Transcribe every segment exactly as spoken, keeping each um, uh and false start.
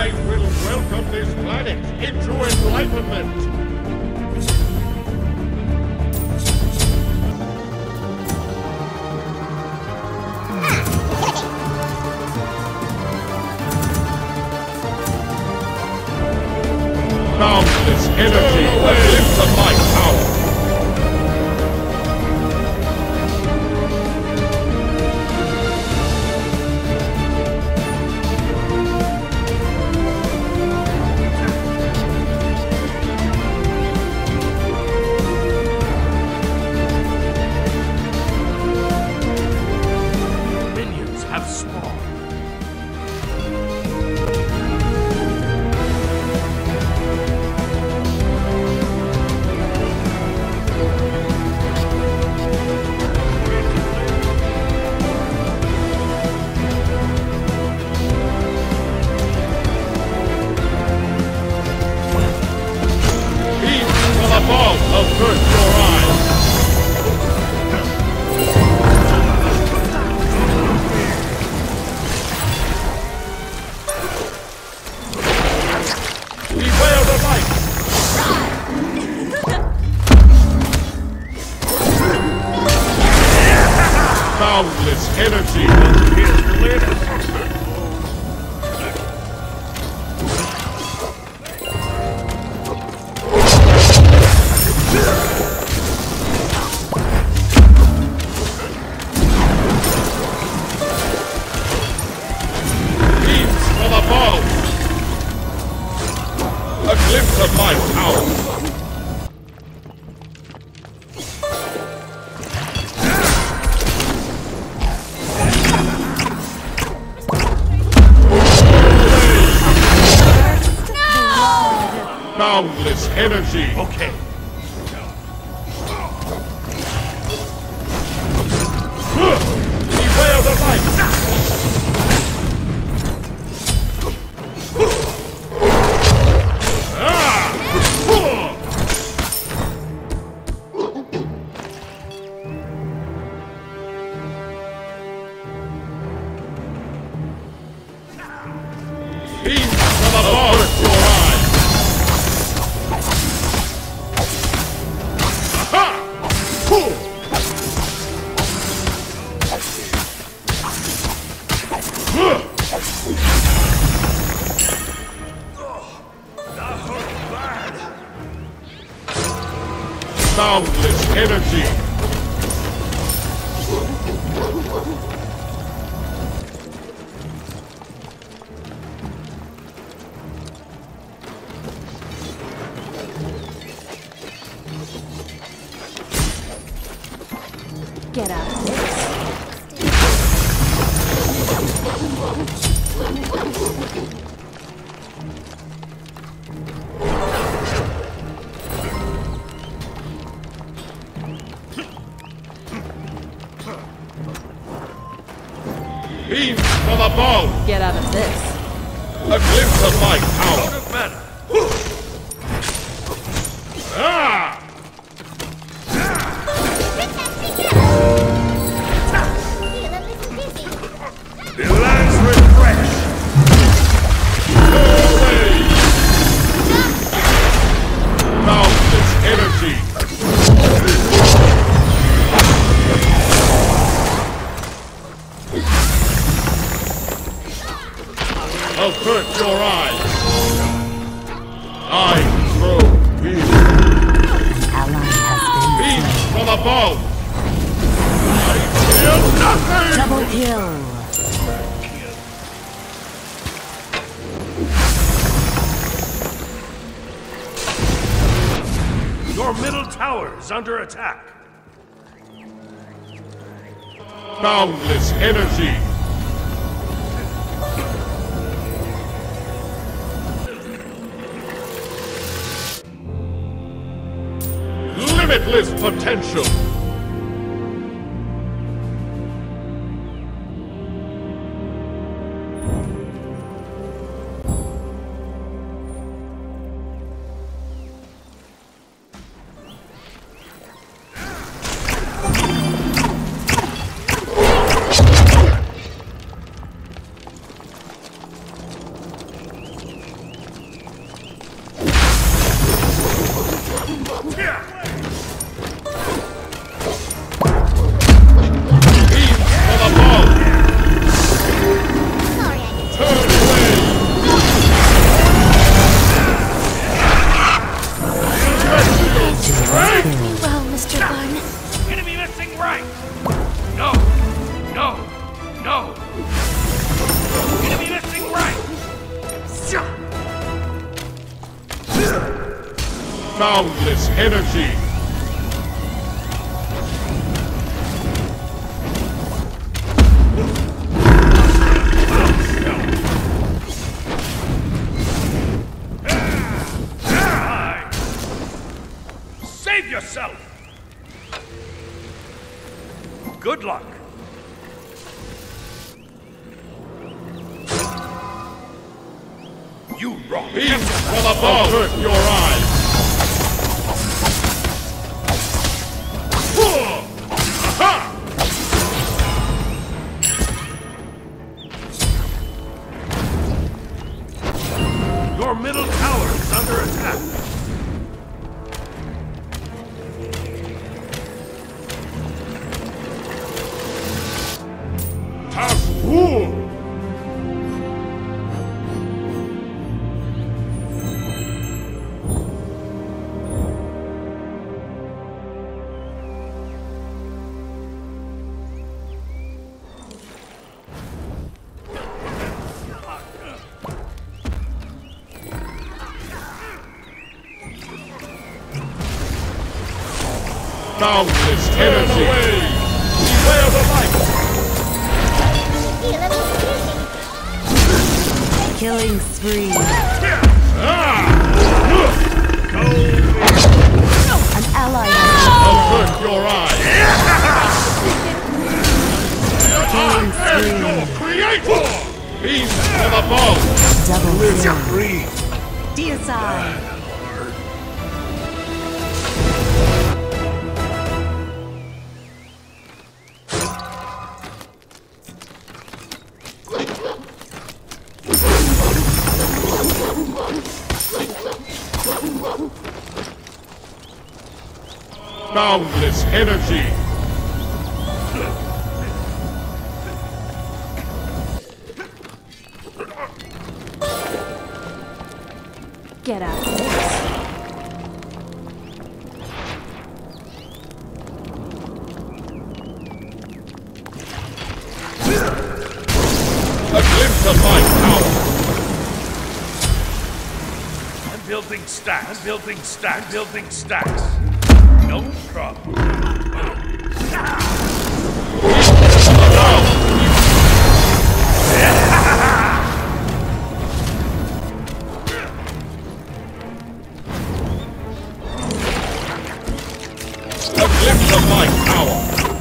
I will welcome this planet into enlightenment! Boundless energy that lives of my power! Minions have spawned. Above, avert your eyes! Beware the light! Boundless energy! A glimpse of my power! No! Boundless energy! Okay. Beware the light! Beams from above your eyes! Aha! Boundless energy! Get out of this. Beams from above! Get out of this. A glimpse of my power! Out of mana. Ah! The lands refresh. Away! Boundless energy! Avert your eyes! I throw beams! Ally has Beams from above! I feel nothing! double kill. Your middle tower is under attack. Boundless energy! Limitless potential! Boundless energy. Save yourself! Good luck! You wrong! Beams from above hurt your eyes! Aha! Your middle tower is under attack! Tafur! Boundless energy! Away! Beware the light! Killing spree. An ally has Avert your eyes! killing And your spree. creator! Beams from above! Double kill. Breathe! Deicide. Boundless energy! Get out. A glimpse of my power! I'm building stacks, I'm building stacks, I'm building stacks. No problem. A glimpse of my power!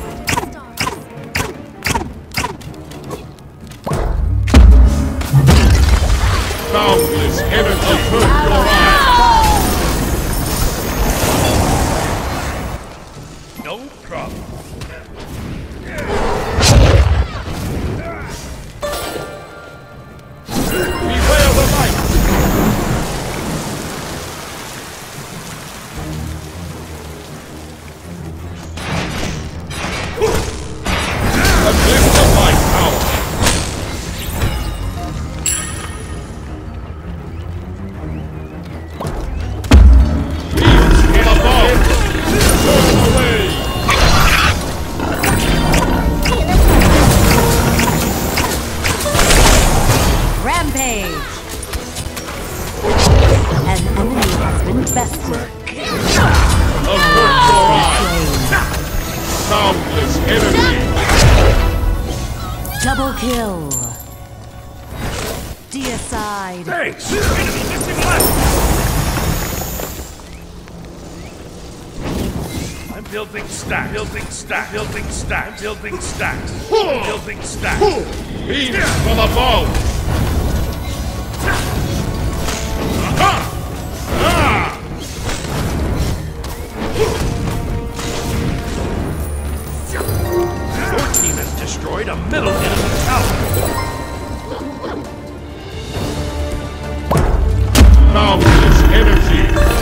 Boundless energy hurt your eyes! No problem. Beware the light! A glimpse of my power! Beams from above! Turn away! Rampage. An enemy has been bested. Avert your eyes! Boundless energy! Double kill. Deicide. Thanks! Enemy missing left! I'm building stacks, building stacks, building stacks, building stacks, building stacks. Beams from above! Aha! Ah! Your team has destroyed a middle enemy tower. Boundless energy!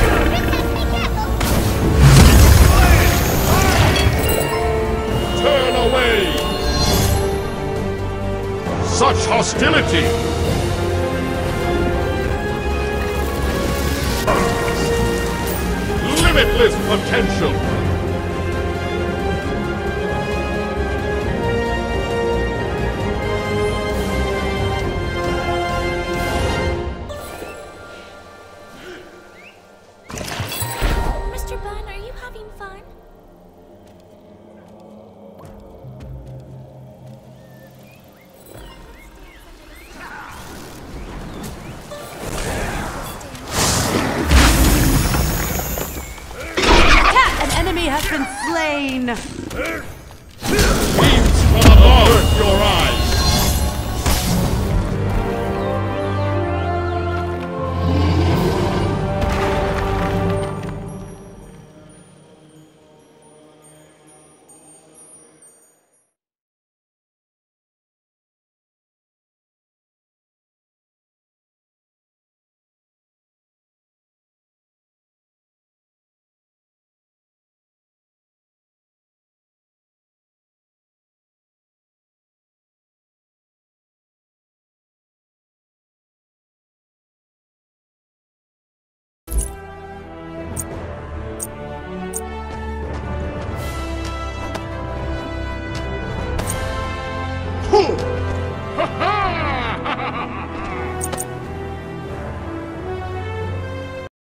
Turn away! Such hostility! Limitless potential! enemy has been slain. Beams from above, your eyes.